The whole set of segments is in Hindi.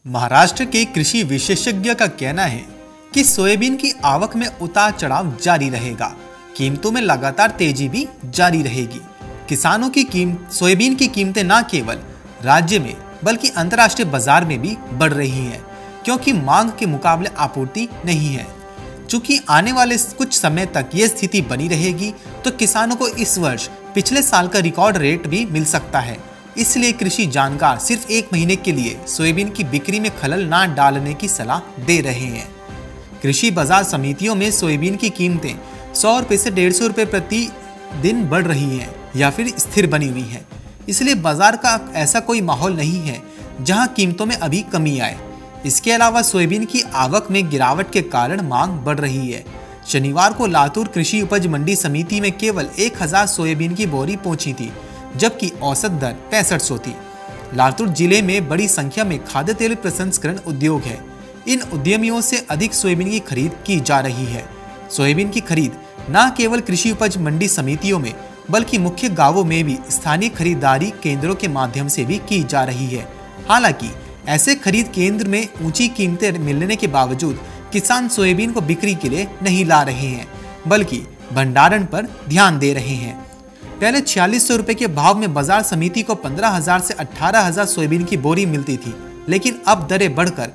महाराष्ट्र के कृषि विशेषज्ञ का कहना है कि सोयाबीन की आवक में उतार चढ़ाव जारी रहेगा। कीमतों में लगातार तेजी भी जारी रहेगी। किसानों की सोयाबीन की कीमतें न केवल राज्य में बल्कि अंतर्राष्ट्रीय बाजार में भी बढ़ रही हैं, क्योंकि मांग के मुकाबले आपूर्ति नहीं है। चूंकि आने वाले कुछ समय तक ये स्थिति बनी रहेगी, तो किसानों को इस वर्ष पिछले साल का रिकॉर्ड रेट भी मिल सकता है। इसलिए कृषि जानकार सिर्फ 1 महीने के लिए सोयाबीन की बिक्री में खलल ना डालने की सलाह दे रहे हैं। कृषि बाजार समितियों में सोयाबीन की कीमतें 100 रुपये से 150 रुपये प्रति दिन बढ़ रही हैं या फिर स्थिर बनी हुई हैं। इसलिए बाजार का ऐसा कोई माहौल नहीं है जहां कीमतों में अभी कमी आए। इसके अलावा सोयाबीन की आवक में गिरावट के कारण मांग बढ़ रही है। शनिवार को लातूर कृषि उपज मंडी समिति में केवल 1000 सोयाबीन की बोरी पहुंची थी, जबकि औसत दर 6500 थी। लातूर जिले में बड़ी संख्या में खाद्य तेल प्रसंस्करण उद्योग है। इन उद्यमियों से अधिक सोयाबीन की खरीद की जा रही है। सोयाबीन की खरीद न केवल कृषि उपज मंडी समितियों में बल्कि मुख्य गांवों में भी स्थानीय खरीदारी केंद्रों के माध्यम से भी की जा रही है। हालांकि ऐसे खरीद केंद्र में ऊंची कीमतें मिलने के बावजूद किसान सोयाबीन को बिक्री के लिए नहीं ला रहे हैं, बल्कि भंडारण पर ध्यान दे रहे हैं। पहले 4600 रुपए के भाव में बाजार समिति को 15,000 से 18,000 सोयाबीन की बोरी मिलती थी, लेकिन अब दरें बढ़कर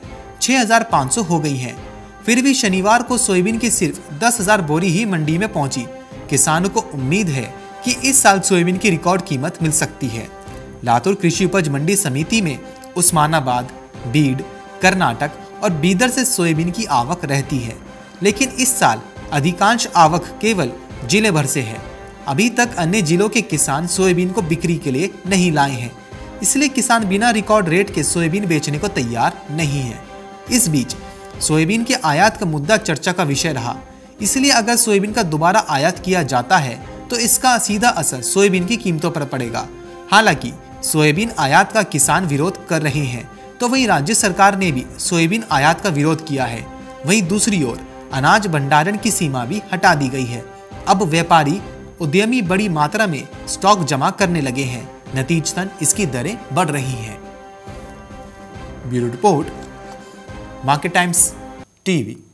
6,500 हो गई हैं। फिर भी शनिवार को सोयाबीन की सिर्फ 10,000 बोरी ही मंडी में पहुंची। किसानों को उम्मीद है कि इस साल सोयाबीन की रिकॉर्ड कीमत मिल सकती है। लातूर कृषि उपज मंडी समिति में उस्मानाबाद, बीड, कर्नाटक और बीदर से सोयाबीन की आवक रहती है, लेकिन इस साल अधिकांश आवक केवल जिले भर से है। अभी तक अन्य जिलों के किसान सोयाबीन को बिक्री के लिए नहीं लाए हैं, इसलिए किसान बिना रिकॉर्ड रेट के सोयाबीन बेचने को तैयार नहीं है। इस बीच सोयाबीन के आयात का मुद्दा चर्चा का विषय रहा, इसलिए अगर सोयाबीन का दोबारा आयात किया जाता है तो इसका सीधा असर सोयाबीन की कीमतों पर पड़ेगा। हालांकि सोयाबीन आयात का किसान विरोध कर रहे हैं, तो वहीं राज्य सरकार ने भी सोयाबीन आयात का विरोध किया है। वहीं दूसरी ओर अनाज भंडारण की सीमा भी हटा दी गई है। अब व्यापारी उद्यमी बड़ी मात्रा में स्टॉक जमा करने लगे हैं, नतीजतन इसकी दरें बढ़ रही हैं। Bureau report, Market Times TV.